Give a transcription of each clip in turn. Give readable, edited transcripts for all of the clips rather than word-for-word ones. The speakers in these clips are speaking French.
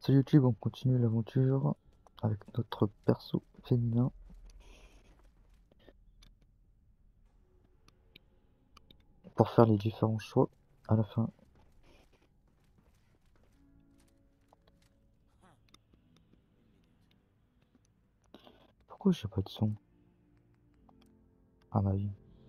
Salut YouTube, on continue l'aventure avec notre perso féminin. Pour faire les différents choix à la fin. Pourquoi j'ai pas de son à ma vie?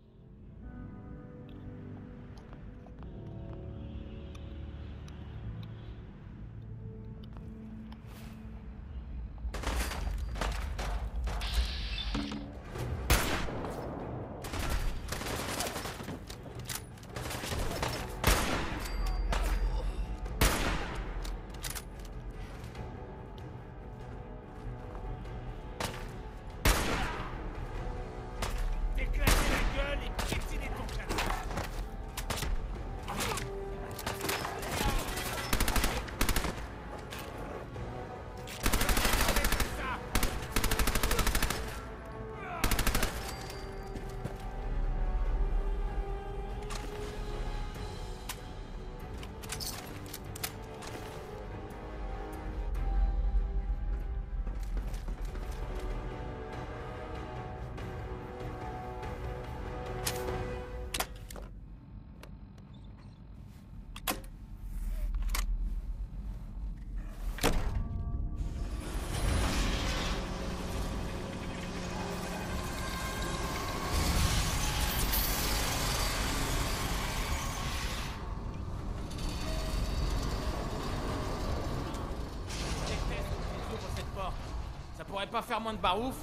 Ça pourrait pas faire moins de barouf?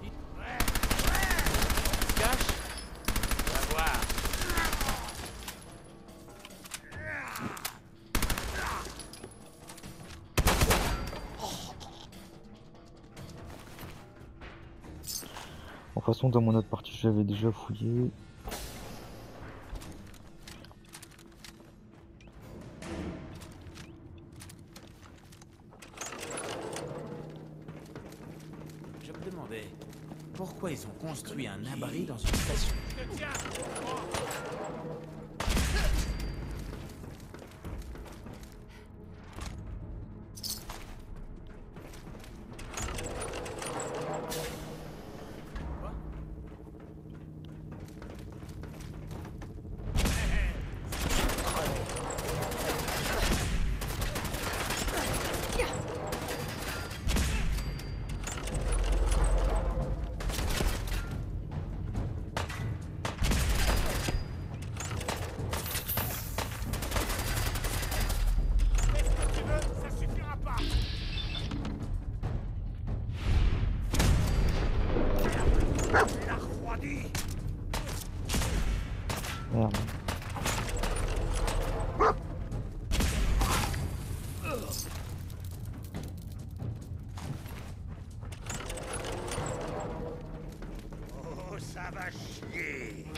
Se cache? On va voir. De toute façon, dans mon autre partie, j'avais déjà fouillé. Je me demandais pourquoi ils ont construit un abri dans une station. Merde. Oh, ça va chier.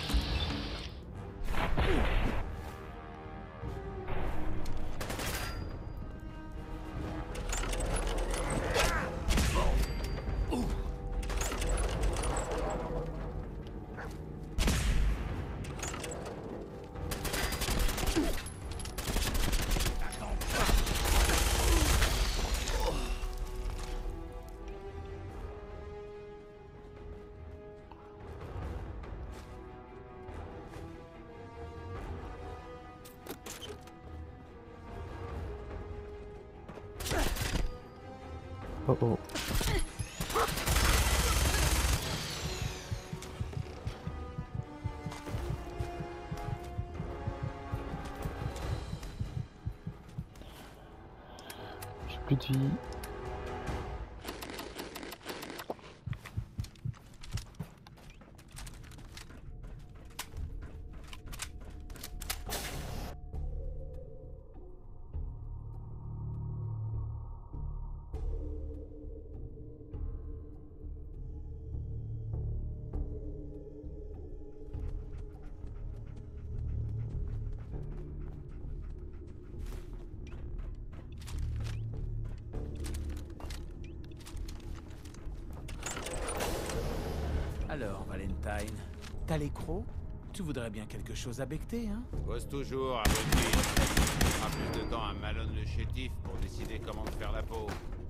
Oh oh. J'ai plus de vie. Alors, Valentine, t'as les crocs? Tu voudrais bien quelque chose à becter, hein? Bosse toujours, abruti. Ça prendra plus de temps à Malone le chétif pour décider comment te faire la peau.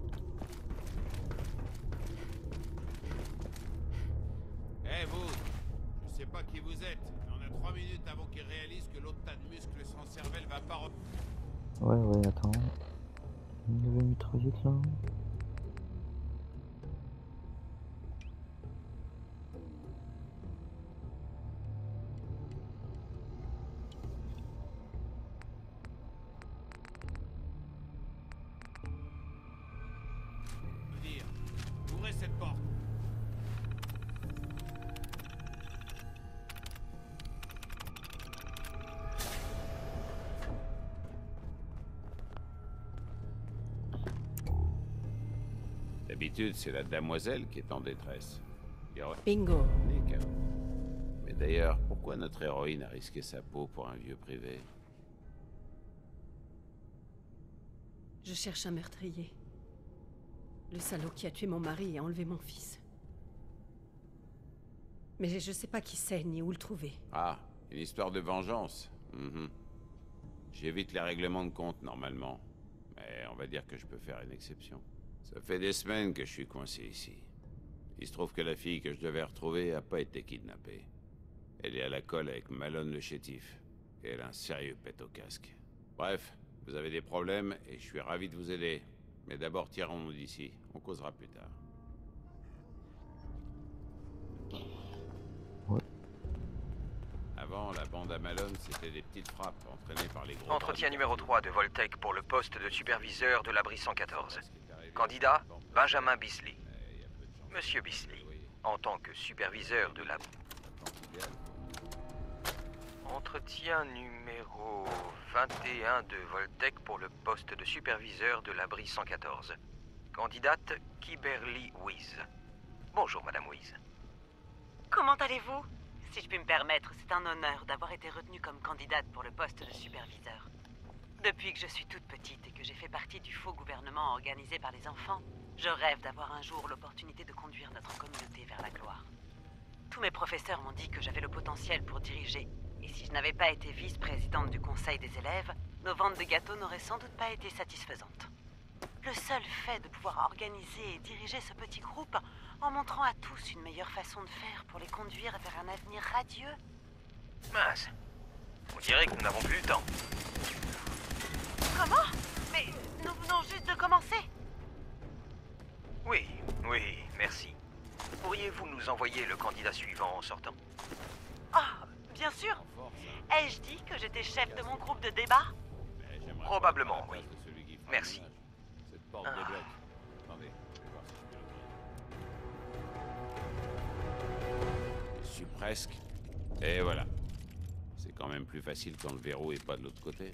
Eh vous, je sais pas qui vous êtes, mais on a 3 minutes avant qu'il réalise que l'autre tas de muscles sans cervelle va pas... Ouais, attends. Une nouvelle mitraillette là. dire. Ouvrez cette porte. D'habitude, c'est la demoiselle qui est en détresse. Bingo. Nick. Mais d'ailleurs, pourquoi notre héroïne a risqué sa peau pour un vieux privé? Je cherche un meurtrier. Le salaud qui a tué mon mari et enlevé mon fils. Mais je sais pas qui c'est ni où le trouver. Ah, une histoire de vengeance. J'évite les règlements de compte normalement. Mais on va dire que je peux faire une exception. Ça fait des semaines que je suis coincé ici. Il se trouve que la fille que je devais retrouver a pas été kidnappée. Elle est à la colle avec Malone le chétif. Et elle a un sérieux pet au casque. Bref, vous avez des problèmes et je suis ravi de vous aider. Mais d'abord, tirons-nous d'ici. On causera plus tard. Ouais. Avant, la bande à Malone, c'était des petites frappes entraînées par les gros... Entretien numéro 3 de Voltec pour le poste de superviseur de l'abri 114. Candidat, Benjamin Bisley. Monsieur Bisley, en tant que superviseur de l'abri... Entretien numéro 21 de Voltec pour le poste de superviseur de l'abri 114. Candidate, Kimberly Weiss. Bonjour, Madame Weiss. Comment allez-vous? Si je puis me permettre, c'est un honneur d'avoir été retenue comme candidate pour le poste de superviseur. Depuis que je suis toute petite et que j'ai fait partie du faux gouvernement organisé par les enfants, je rêve d'avoir un jour l'opportunité de conduire notre communauté vers la gloire. Tous mes professeurs m'ont dit que j'avais le potentiel pour diriger, et si je n'avais pas été vice-présidente du conseil des élèves, nos ventes de gâteaux n'auraient sans doute pas été satisfaisantes. Le seul fait de pouvoir organiser et diriger ce petit groupe, en montrant à tous une meilleure façon de faire pour les conduire vers un avenir radieux. Mince. On dirait que nous n'avons plus le temps. Comment? Mais nous venons juste de commencer. Oui, merci. Pourriez-vous nous envoyer le candidat suivant en sortant? Ah, bien sûr. Ai-je dit que j'étais chef de mon groupe de débat? Probablement, oui. Merci. Cette porte débloque. Attendez, je vais voir si je peux l'ouvrir. Je suis presque. Et voilà. C'est quand même plus facile quand le verrou est pas de l'autre côté.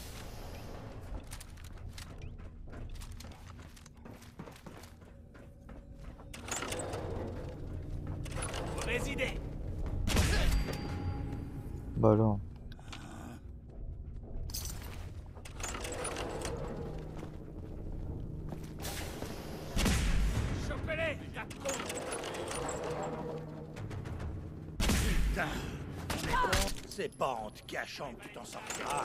Résidez. Bah alors. Chopez-les, quatre cons. Putain. C'est pas en te cachant que tu t'en sortiras.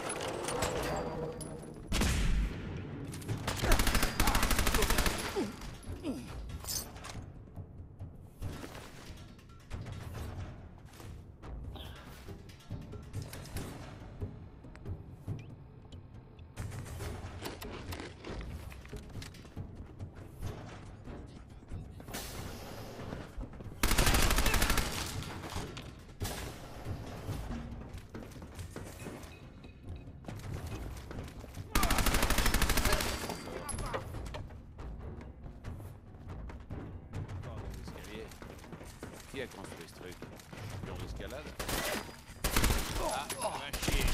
Qui a construit ce truc? Champion d'escalade? Ah, va chier.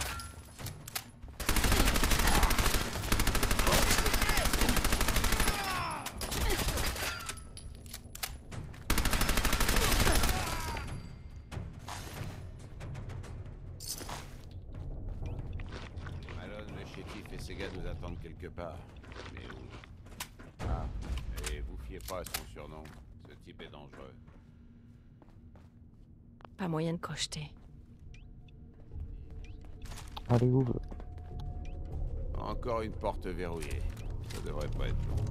Malone, le chétif et ses gars nous attendent quelque part. Mais où? Ah, et vous fiez pas à son surnom. Ce type est dangereux. Pas moyen de crocheter. Allez, ouvre. Encore une porte verrouillée. Ça devrait pas être long.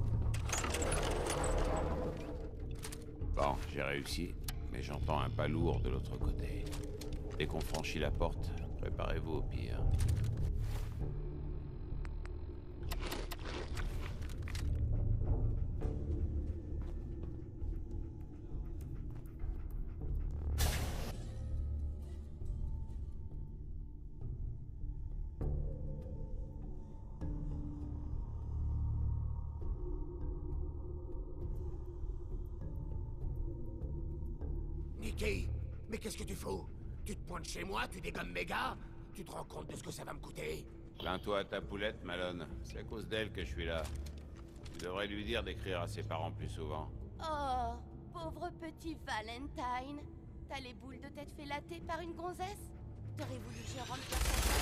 Bon, j'ai réussi, mais j'entends un pas lourd de l'autre côté. Dès qu'on franchit la porte, préparez-vous au pire. Nicky, mais qu'est-ce que tu fous? Tu te pointes chez moi, tu dégommes mes gars? Tu te rends compte de ce que ça va me coûter? Plains-toi à ta poulette, Malone. C'est à cause d'elle que je suis là. Tu devrais lui dire d'écrire à ses parents plus souvent. Oh, pauvre petit Valentine. T'as les boules de tête félatées par une gonzesse? T'aurais voulu que je rentre faire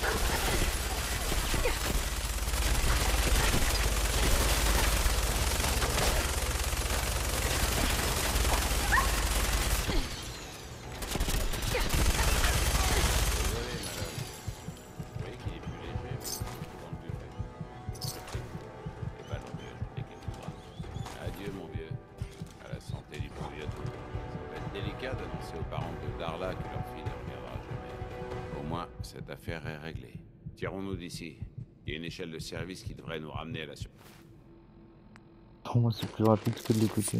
Désolé, Malone. Vous voyez qu'il est plus léger, mais dans le buffet. Et pas non plus ajouter quelques grammes. Adieu, mon vieux. À la santé du bon vieux. Ça va être délicat d'annoncer aux parents de Darla que leur fille ne reviendra jamais. Au moins, cette affaire est réglée. Tirons-nous d'ici. Il y a une échelle de service qui devrait nous ramener à la surface. Pour moi, c'est plus rapide que de l'écouter.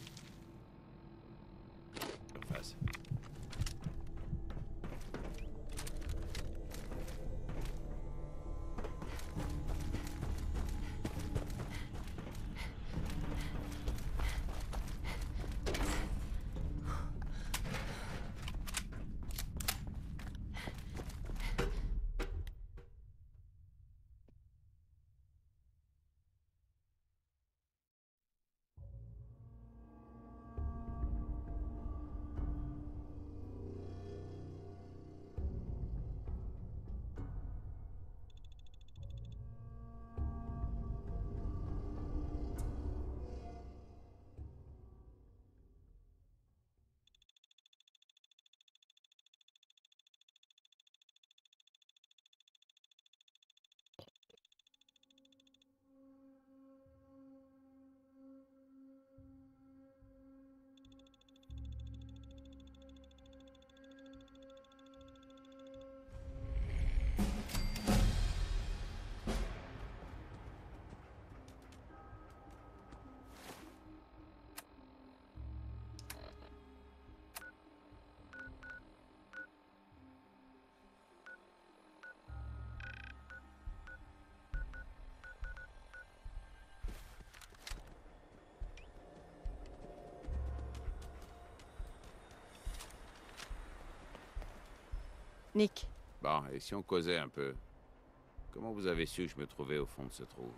Nick, Bon, et si on causait un peu? Comment vous avez su que je me trouvais au fond de ce trou?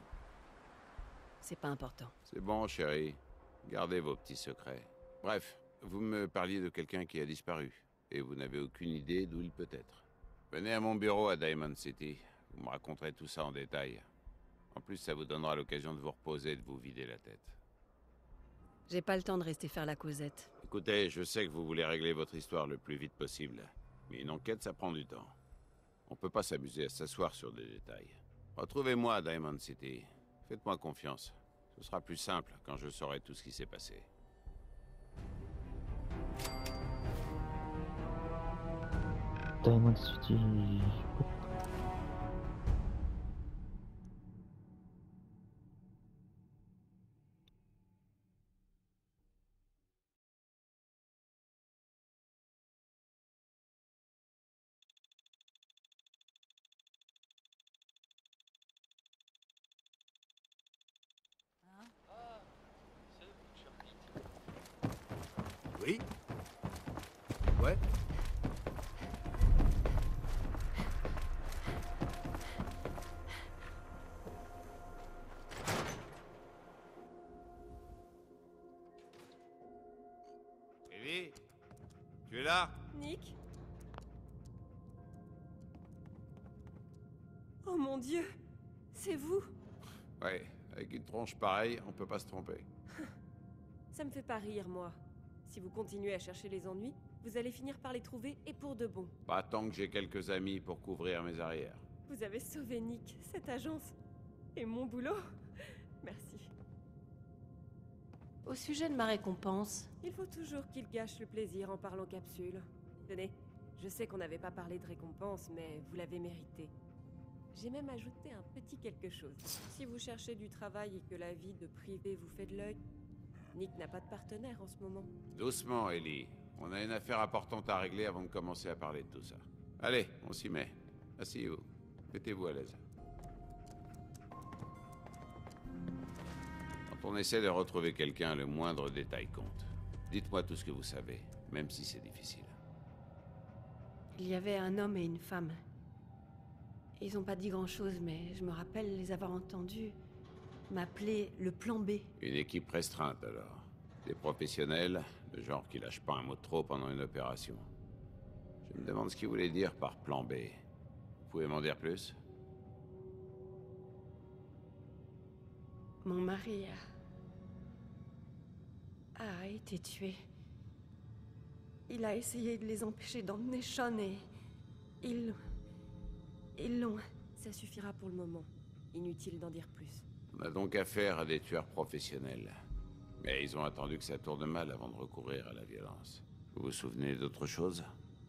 c'est pas important. C'est bon, chérie. Gardez vos petits secrets. Bref, vous me parliez de quelqu'un qui a disparu, et vous n'avez aucune idée d'où il peut être. Venez à mon bureau à Diamond City. Vous me raconterez tout ça en détail. En plus, ça vous donnera l'occasion de vous reposer et de vous vider la tête. J'ai pas le temps de rester faire la causette. Écoutez, je sais que vous voulez régler votre histoire le plus vite possible. Mais une enquête, ça prend du temps. On peut pas s'amuser à s'asseoir sur des détails. Retrouvez-moi à Diamond City. Faites-moi confiance. Ce sera plus simple quand je saurai tout ce qui s'est passé. Diamond City. Oui? Ouais? Evie? Tu es là? Nick? Oh mon Dieu! C'est vous? Ouais, avec une tronche pareille, on peut pas se tromper. Ça me fait pas rire, moi. Si vous continuez à chercher les ennuis, vous allez finir par les trouver et pour de bon. Pas tant que j'ai quelques amis pour couvrir mes arrières. Vous avez sauvé Nick, cette agence. Et mon boulot? Merci. Au sujet de ma récompense, Il faut toujours qu'il gâche le plaisir en parlant capsule. Tenez, je sais qu'on n'avait pas parlé de récompense, mais vous l'avez mérité. J'ai même ajouté un petit quelque chose. Si vous cherchez du travail et que la vie de privé vous fait de l'œil, Nick n'a pas de partenaire en ce moment. Doucement, Ellie. On a une affaire importante à régler avant de commencer à parler de tout ça. Allez, on s'y met. Asseyez-vous. Mettez-vous à l'aise. Quand on essaie de retrouver quelqu'un, le moindre détail compte. Dites-moi tout ce que vous savez, même si c'est difficile. il y avait un homme et une femme. Ils n'ont pas dit grand-chose, mais je me rappelle les avoir entendus m'appeler le plan B. Une équipe restreinte, alors. Des professionnels, le genre qui lâchent pas un mot de trop pendant une opération. Je me demande ce qu'ils voulaient dire par plan B. Vous pouvez m'en dire plus? Mon mari a été tué. Il a essayé de les empêcher d'emmener Sean et... Ils l'ont... Ça suffira pour le moment. Inutile d'en dire plus. On a donc affaire à des tueurs professionnels. Mais ils ont attendu que ça tourne mal avant de recourir à la violence. Vous vous souvenez d'autre chose?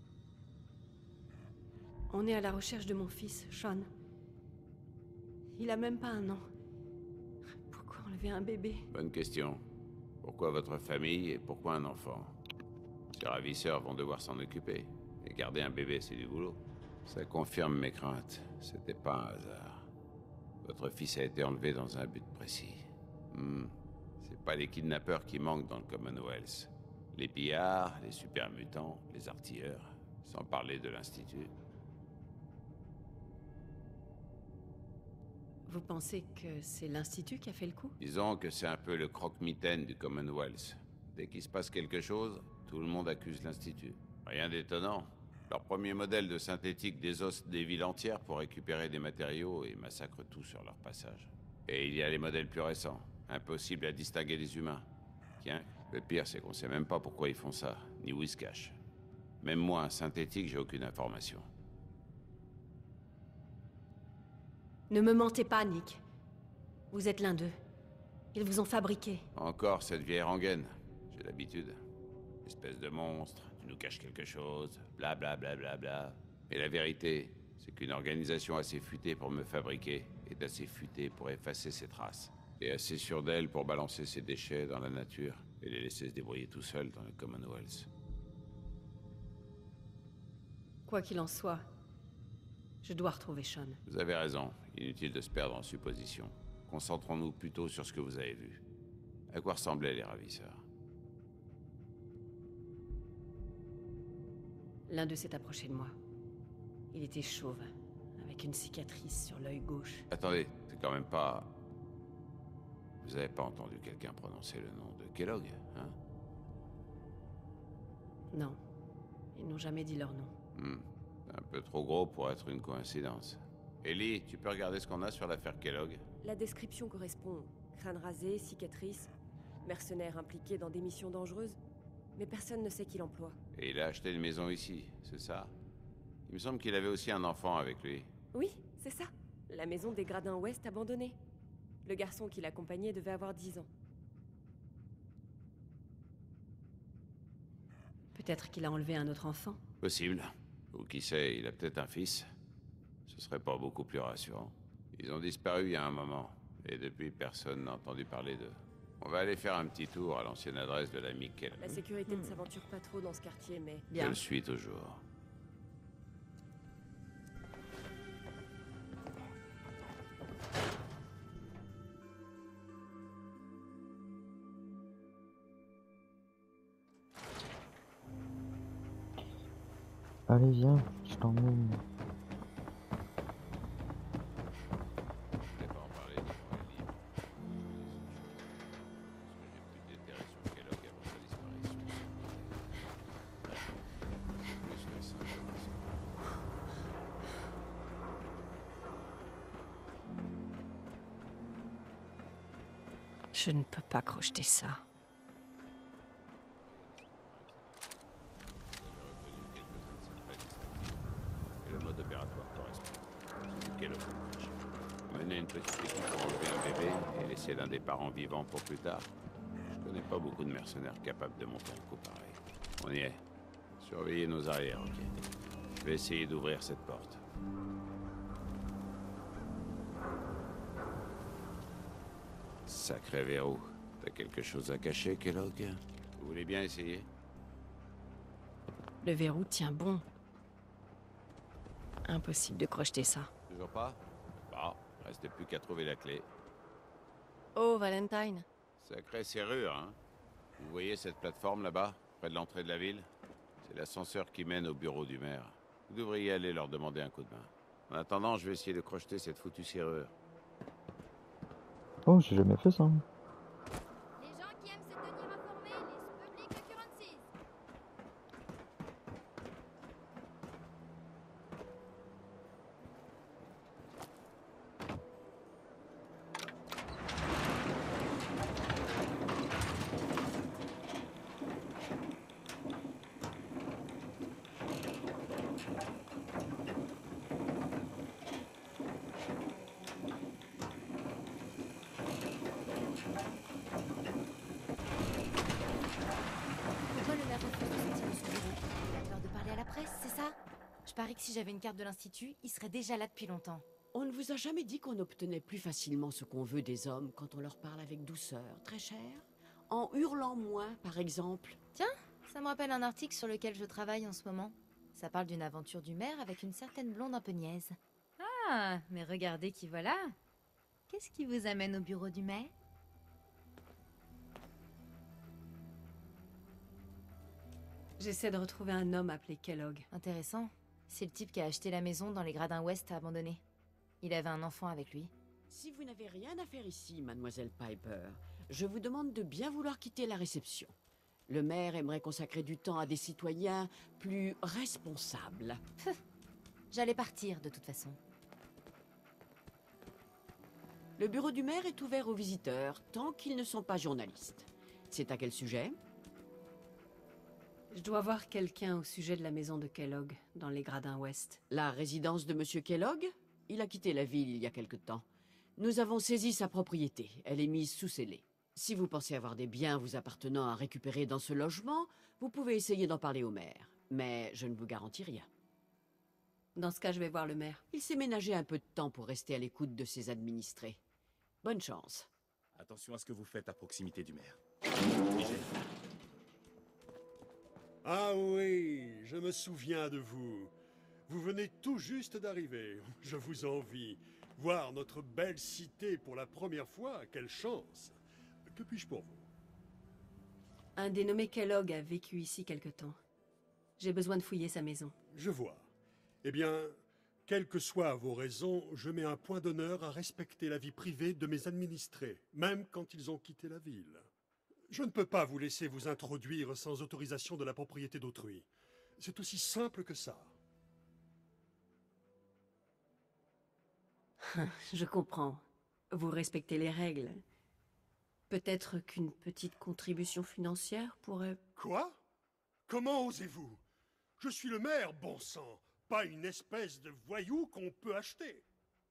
On est à la recherche de mon fils, Sean. Il a même pas un an. Pourquoi enlever un bébé? Bonne question. Pourquoi votre famille et pourquoi un enfant? Ces ravisseurs vont devoir s'en occuper. Et garder un bébé, c'est du boulot. Ça confirme mes craintes. C'était pas un hasard. Votre fils a été enlevé dans un but précis. C'est pas les kidnappeurs qui manquent dans le Commonwealth. Les pillards, les super mutants, les artilleurs, sans parler de l'Institut. Vous pensez que c'est l'Institut qui a fait le coup? Disons que c'est un peu le croque-mitaine du Commonwealth. Dès qu'il se passe quelque chose, tout le monde accuse l'Institut. Rien d'étonnant. Leur premier modèle de synthétique désosse des villes entières pour récupérer des matériaux et massacre tout sur leur passage. Et il y a les modèles plus récents. Impossible à distinguer des humains. Tiens, le pire, c'est qu'on sait même pas pourquoi ils font ça, ni où ils se cachent. Même moi, un synthétique, j'ai aucune information. Ne me mentez pas, Nick. Vous êtes l'un d'eux. Ils vous ont fabriqué. Encore cette vieille rengaine. J'ai l'habitude. Espèce de monstre, tu nous caches quelque chose, bla bla bla bla bla. Mais la vérité, c'est qu'une organisation assez futée pour me fabriquer est assez futée pour effacer ses traces. Et assez sûre d'elle pour balancer ses déchets dans la nature et les laisser se débrouiller tout seuls dans le Commonwealth. Quoi qu'il en soit, je dois retrouver Sean. Vous avez raison, inutile de se perdre en suppositions. Concentrons-nous plutôt sur ce que vous avez vu. À quoi ressemblaient les ravisseurs? L'un d'eux s'est approché de moi. Il était chauve, avec une cicatrice sur l'œil gauche. Attendez, c'est quand même pas... Vous avez pas entendu quelqu'un prononcer le nom de Kellogg, hein? Non, ils n'ont jamais dit leur nom. Un peu trop gros pour être une coïncidence. Ellie, tu peux regarder ce qu'on a sur l'affaire Kellogg? La description correspond. Crâne rasé, cicatrice, mercenaire impliqué dans des missions dangereuses. Mais personne ne sait qui l'emploie. Et il a acheté une maison ici, c'est ça? Il me semble qu'il avait aussi un enfant avec lui. Oui, c'est ça. La maison des Gradins Ouest abandonnée. Le garçon qui l'accompagnait devait avoir 10 ans. Peut-être qu'il a enlevé un autre enfant. Possible. Ou qui sait, il a peut-être un fils. Ce serait pas beaucoup plus rassurant. Ils ont disparu il y a un moment. Et depuis, personne n'a entendu parler d'eux. On va aller faire un petit tour à l'ancienne adresse de l'ami Kellogg. La sécurité ne s'aventure pas trop dans ce quartier, mais... Je le suis toujours. Allez, viens, je t'emmène. Je vais pas en parler devant les livres. Parce que j'ai plus déterré sur Kellogg avant sa disparition. Plus que ça, Je ne peux pas crocheter ça. et le mode opératoire correspond. C'est Kellogg. Mener une petite équipe pour clé et laisser l'un des parents vivants pour plus tard. Je connais pas beaucoup de mercenaires capables de monter un coup pareil. On y est. Surveillez nos arrières, ok? Je vais essayer d'ouvrir cette porte. Sacré verrou. T'as quelque chose à cacher, Kellogg? Vous voulez bien essayer? Le verrou tient bon. Impossible de crocheter ça. Toujours pas? Bon, reste plus qu'à trouver la clé. Oh, Valentine. Sacrée serrure, hein? Vous voyez cette plateforme là-bas, près de l'entrée de la ville? C'est l'ascenseur qui mène au bureau du maire. Vous devriez aller leur demander un coup de main. En attendant, je vais essayer de crocheter cette foutue serrure. Oh, j'ai jamais fait ça. Les gens qui aiment se tenir informés, les public occurrences. Pourquoi le maire refuse de sortir de son bureau? Il a peur de parler à la presse, c'est ça? Je parie que si j'avais une carte de l'Institut, il serait déjà là depuis longtemps. On ne vous a jamais dit qu'on obtenait plus facilement ce qu'on veut des hommes quand on leur parle avec douceur, très cher? En hurlant moins, par exemple? Tiens, ça me rappelle un article sur lequel je travaille en ce moment. Ça parle d'une aventure du maire avec une certaine blonde un peu niaise. Ah, mais regardez qui voilà. Qu'est-ce qui vous amène au bureau du maire? J'essaie de retrouver un homme appelé Kellogg. Intéressant. C'est le type qui a acheté la maison dans les gradins ouest abandonnés. Il avait un enfant avec lui. Si vous n'avez rien à faire ici, mademoiselle Piper, je vous demande de bien vouloir quitter la réception. Le maire aimerait consacrer du temps à des citoyens plus responsables. J'allais partir de toute façon. Le bureau du maire est ouvert aux visiteurs, tant qu'ils ne sont pas journalistes. C'est à quel sujet? Je dois voir quelqu'un au sujet de la maison de Kellogg, dans les gradins ouest. La résidence de Monsieur Kellogg? Il a quitté la ville il y a quelque temps. Nous avons saisi sa propriété. Elle est mise sous scellé. Si vous pensez avoir des biens vous appartenant à récupérer dans ce logement, vous pouvez essayer d'en parler au maire. Mais je ne vous garantis rien. Dans ce cas, je vais voir le maire. Il s'est ménagé un peu de temps pour rester à l'écoute de ses administrés. Bonne chance. Attention à ce que vous faites à proximité du maire. Ah oui, je me souviens de vous. Vous venez tout juste d'arriver. Je vous envie. Voir notre belle cité pour la première fois, quelle chance. Que puis-je pour vous? Un dénommé Kellogg a vécu ici quelque temps. J'ai besoin de fouiller sa maison. Je vois. Eh bien, quelles que soient vos raisons, je mets un point d'honneur à respecter la vie privée de mes administrés, même quand ils ont quitté la ville. Je ne peux pas vous laisser vous introduire sans autorisation de la propriété d'autrui. C'est aussi simple que ça. Je comprends. Vous respectez les règles. Peut-être qu'une petite contribution financière pourrait... Quoi? Comment osez-vous? Je suis le maire, bon sang, pas une espèce de voyou qu'on peut acheter.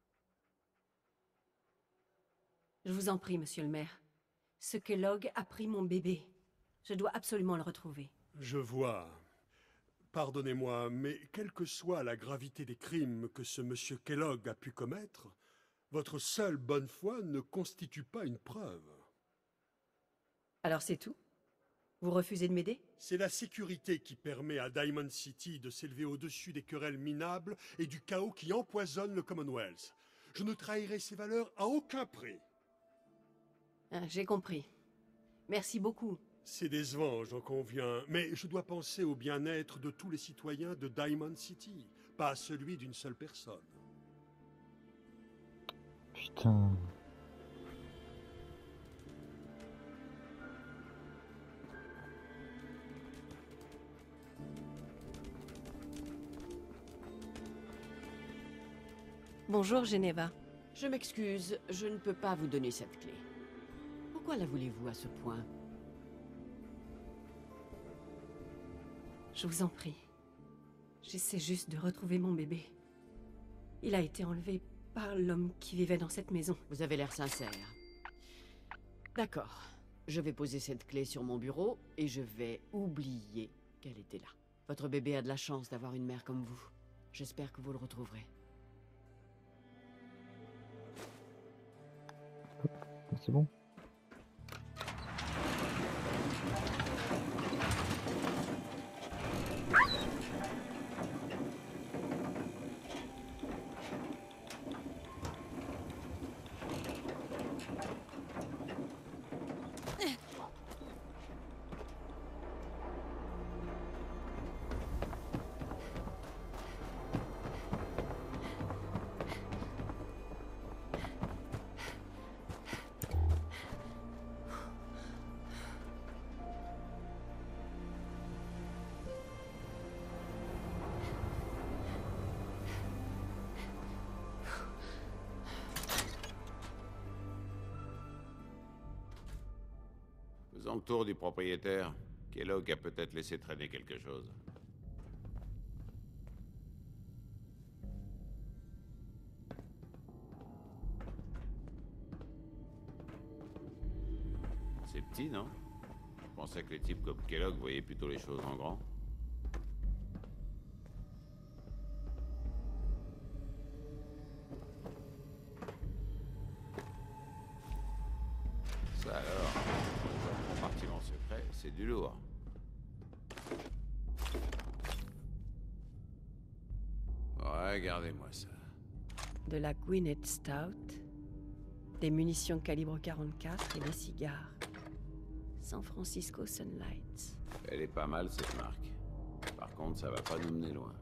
Je vous en prie, monsieur le maire. Ce Kellogg a pris mon bébé. Je dois absolument le retrouver. Je vois. Pardonnez-moi, mais quelle que soit la gravité des crimes que ce monsieur Kellogg a pu commettre, votre seule bonne foi ne constitue pas une preuve. Alors c'est tout? Vous refusez de m'aider? C'est la sécurité qui permet à Diamond City de s'élever au-dessus des querelles minables et du chaos qui empoisonne le Commonwealth. Je ne trahirai ces valeurs à aucun prix. Ah, j'ai compris. Merci beaucoup. C'est décevant, j'en conviens, mais je dois penser au bien-être de tous les citoyens de Diamond City, pas à celui d'une seule personne. Putain. Bonjour, Geneva. Je m'excuse, je ne peux pas vous donner cette clé. Pourquoi la voulez-vous à ce point? Je vous en prie. J'essaie juste de retrouver mon bébé. Il a été enlevé par l'homme qui vivait dans cette maison. Vous avez l'air sincère. D'accord. Je vais poser cette clé sur mon bureau et je vais oublier qu'elle était là. Votre bébé a de la chance d'avoir une mère comme vous. J'espère que vous le retrouverez. C'est bon. Faisons le tour du propriétaire. Kellogg a peut-être laissé traîner quelque chose. C'est petit, non? Je pensais que les types comme Kellogg voyaient plutôt les choses en grand. Ça alors, un compartiment secret, c'est du lourd. Regardez-moi ça. De la Gwinnett Stout, des munitions calibre 44 et des cigares. San Francisco Sunlights. Elle est pas mal, cette marque. Par contre, ça va pas nous mener loin.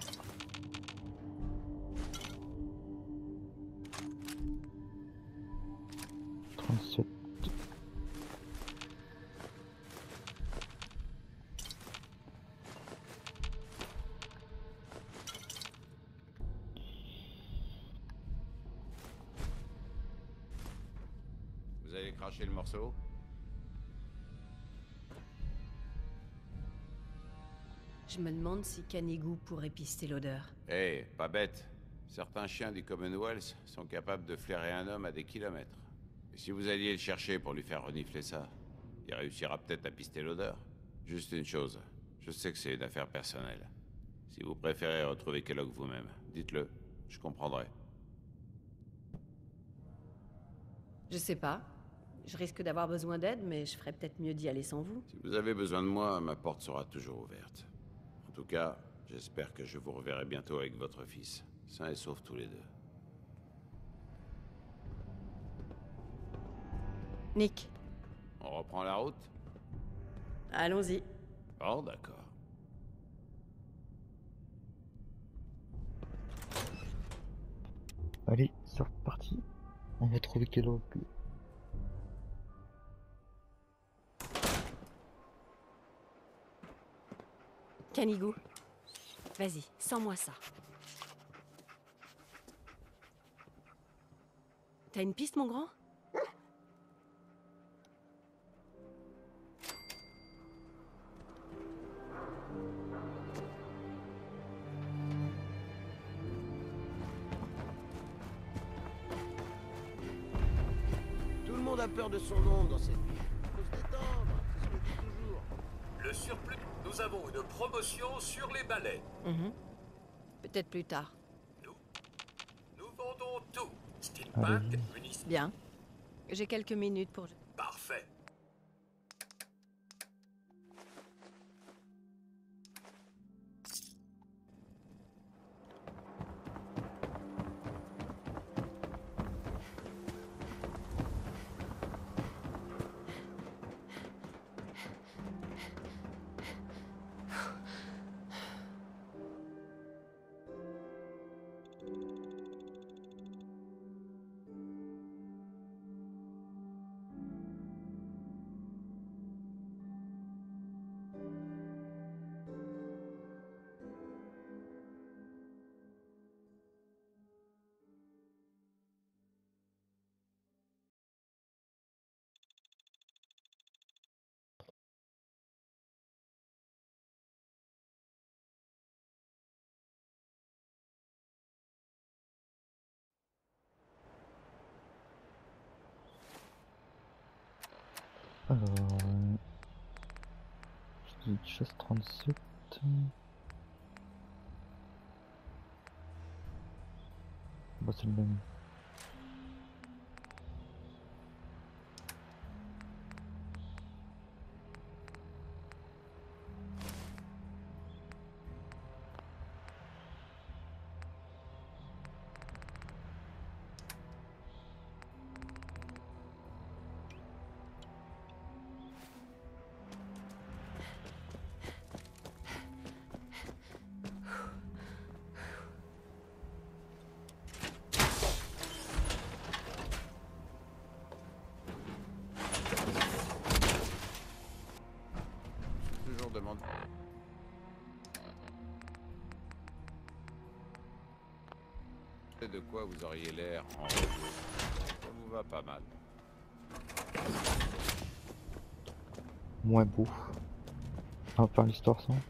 Vous allez cracher le morceau? Je me demande si Canigou pourrait pister l'odeur. Eh, pas bête. Certains chiens du Commonwealth sont capables de flairer un homme à des kilomètres. Et si vous alliez le chercher pour lui faire renifler ça, il réussira peut-être à pister l'odeur. Juste une chose, je sais que c'est une affaire personnelle. Si vous préférez retrouver Kellogg vous-même, dites-le, je comprendrai. Je sais pas. Je risque d'avoir besoin d'aide, mais je ferais peut-être mieux d'y aller sans vous. Si vous avez besoin de moi, ma porte sera toujours ouverte. En tout cas, j'espère que je vous reverrai bientôt avec votre fils, sains et saufs tous les deux. Nick. On reprend la route? Allons-y. Oh, d'accord. Allez, c'est reparti. On va trouver Kellogg. Canigou. Vas-y, sens-moi ça. T'as une piste, mon grand? Tout le monde a peur de son ombre dans cette vie. Faut se détendre, c'est ce que je dis toujours. Le surplus, nous avons une promotion sur les balais. Peut-être plus tard. Nous vendons tout. Steampack, munitions. Bien. J'ai quelques minutes pour... Parfait. Alors, je dis chasse 37. Bah, c'est le même. Toujours demande. De quoi vous auriez l'air en repos. Ça vous va pas mal. Moins beau. On va faire l'histoire sans.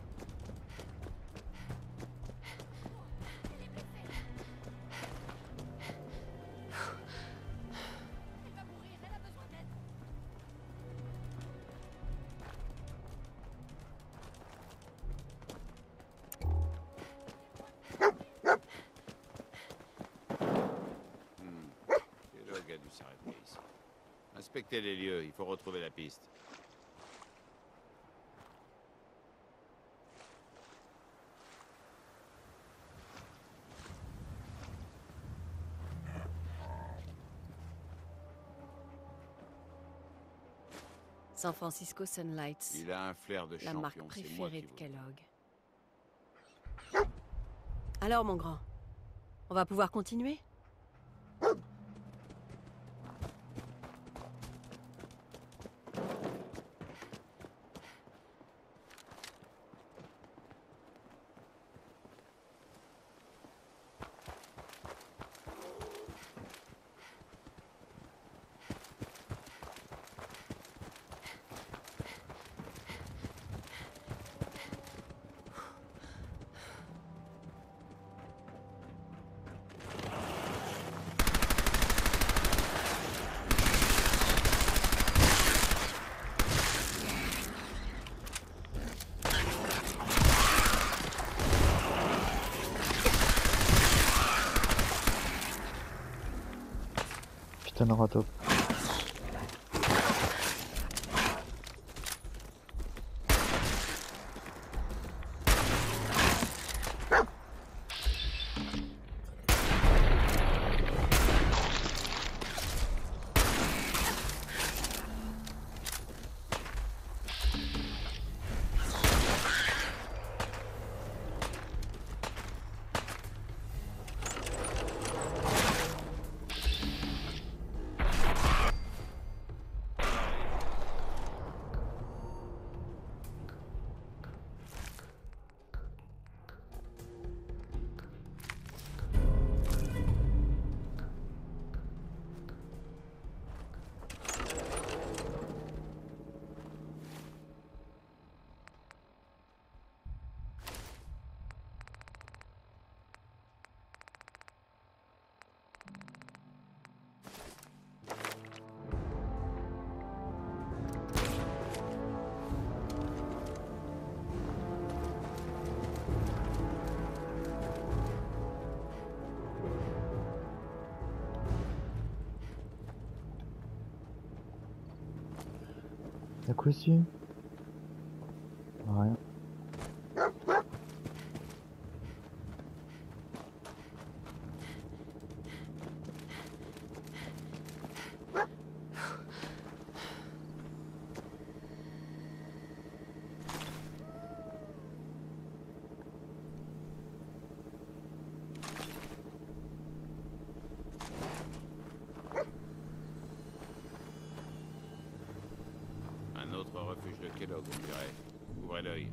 Kellogg a dû s'arrêter ici. Inspectez les lieux, il faut retrouver la piste. San Francisco Sunlights. Il a un flair de La champion, marque c'est moi préférée qui de vous... Kellogg. Alors, mon grand, on va pouvoir continuer? Putain, aura top. Y'a quoi ici? Rien. Un autre refuge de Kellogg, on dirait. Ouvrez l'œil.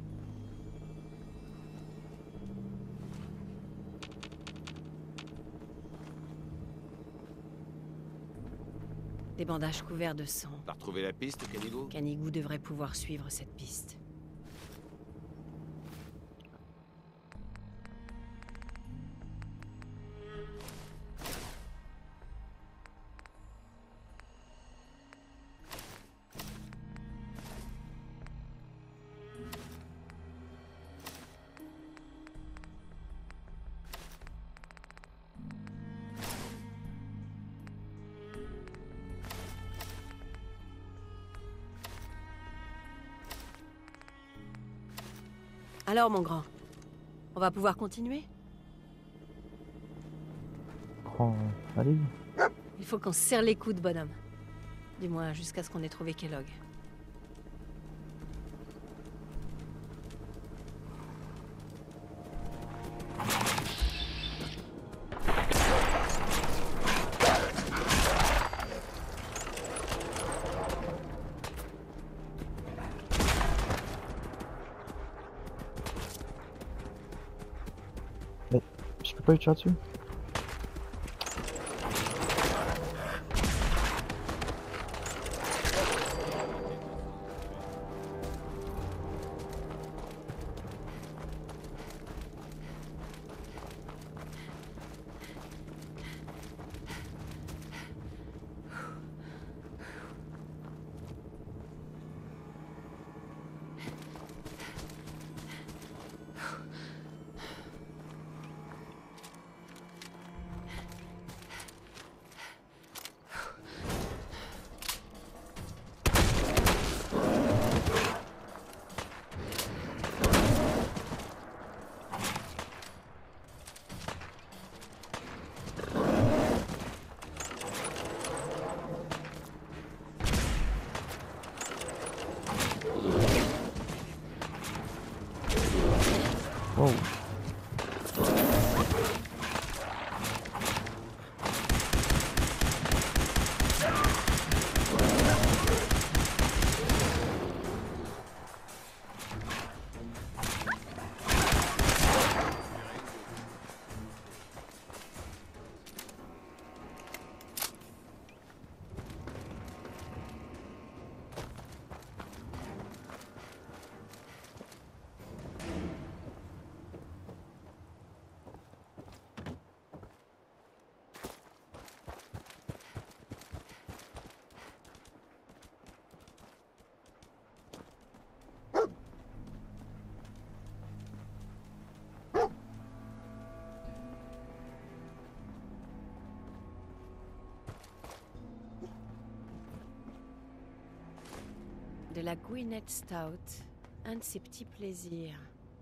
Des bandages couverts de sang. T'as retrouvé la piste, Canigou? Canigou devrait pouvoir suivre cette piste. Alors, mon grand, on va pouvoir continuer? Allez. Il faut qu'on se serre les coudes, bonhomme. Du moins, jusqu'à ce qu'on ait trouvé Kellogg. Mais je peux pas lui tirer dessus? Oh. De la Gwyneth Stout, un de ses petits plaisirs.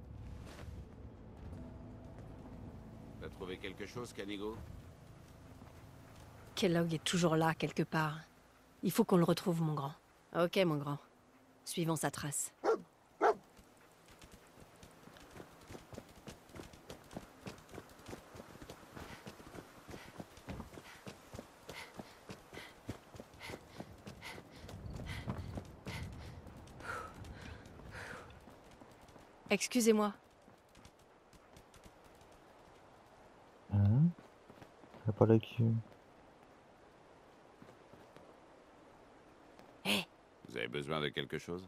T'as trouvé quelque chose, Canigo? Kellogg est toujours là, quelque part. Il faut qu'on le retrouve, mon grand. Ok, mon grand. Suivons sa trace. Excusez-moi. Hein? Y'a pas la queue. Hé! Vous avez besoin de quelque chose?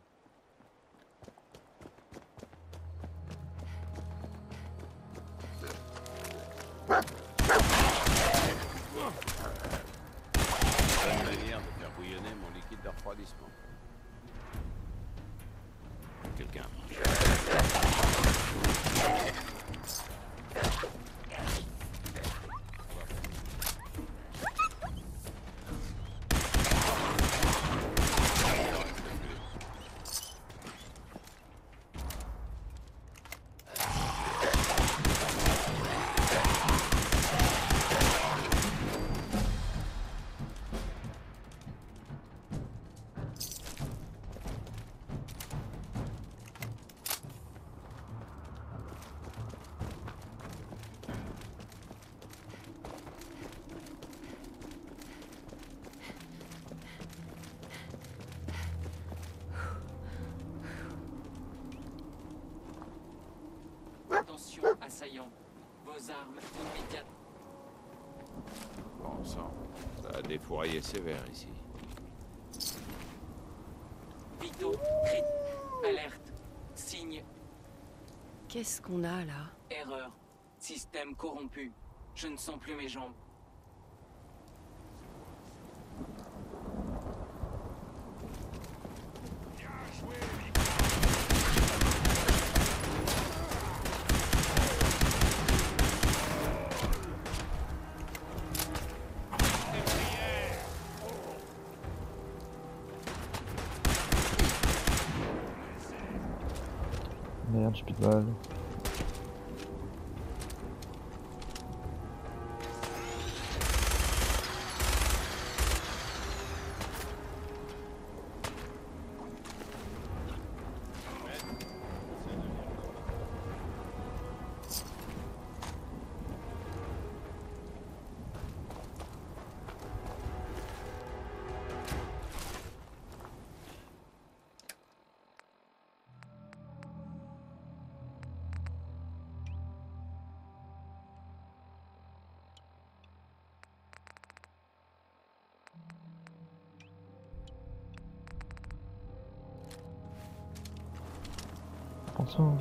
Bonne manière de faire bouillonner mon liquide de refroidissement. Quelqu'un. Attention, assaillant. Vos armes immédiates. Bon sang, ça a défouraillé sévère ici. Vito, crit, alerte, signe, Qu'est-ce qu'on a, là? erreur, système corrompu. Je ne sens plus mes jambes. Merde, j'ai plus de balles. Attention.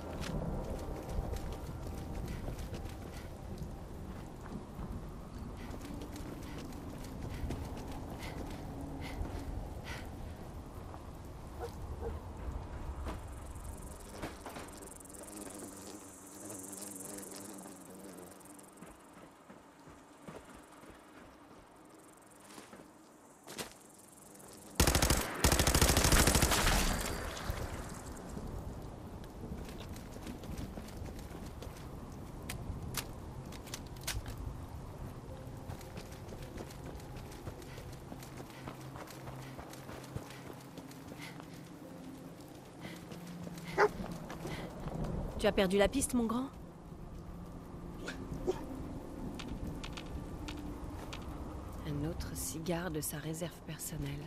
Tu as perdu la piste, mon grand? Un autre cigare de sa réserve personnelle.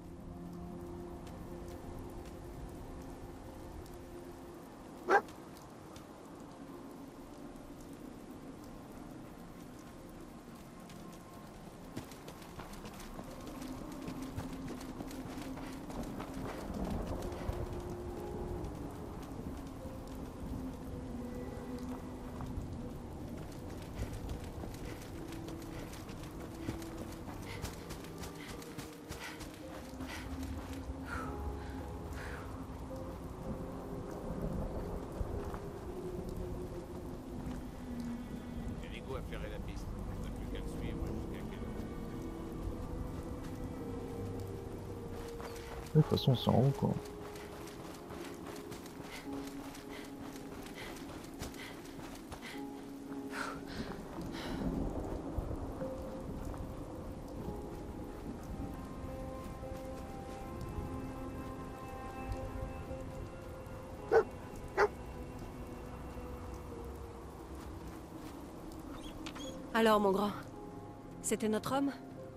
A flairer la piste. On n'a plus qu'à le suivre jusqu'à quelle heure. De toute façon, c'est en haut quoi. Alors, mon grand, c'était notre homme?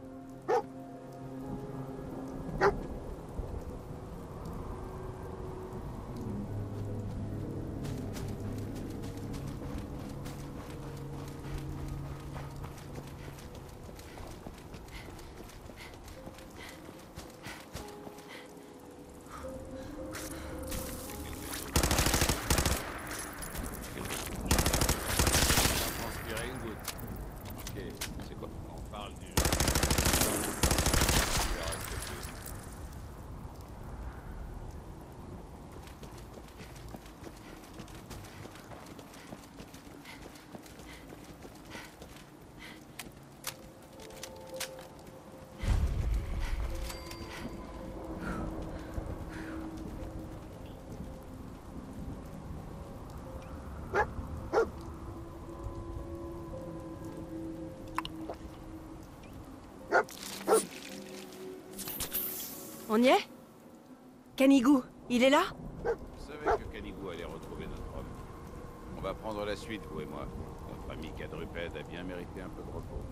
On y est? Canigou, il est là? Je savais que Canigou allait retrouver notre homme. On va prendre la suite, vous et moi. Notre ami quadrupède a bien mérité un peu de repos.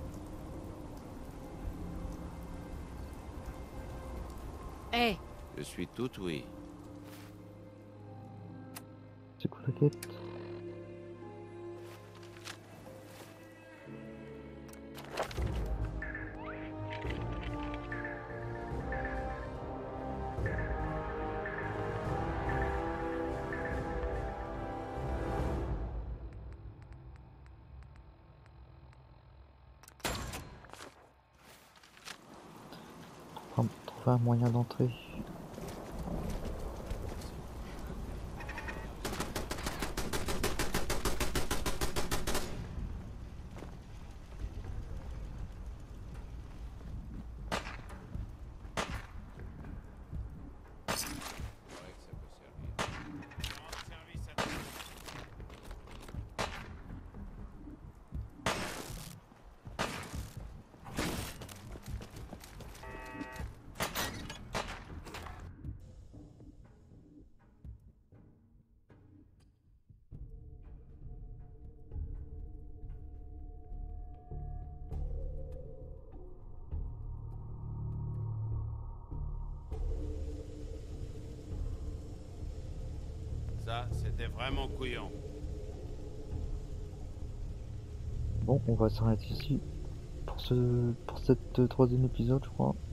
Hé! Je suis tout oui. C'est quoi la quête? Trouver un moyen d'entrer. Ça, c'était vraiment couillon. Bon, on va s'arrêter ici pour cette troisième épisode, je crois.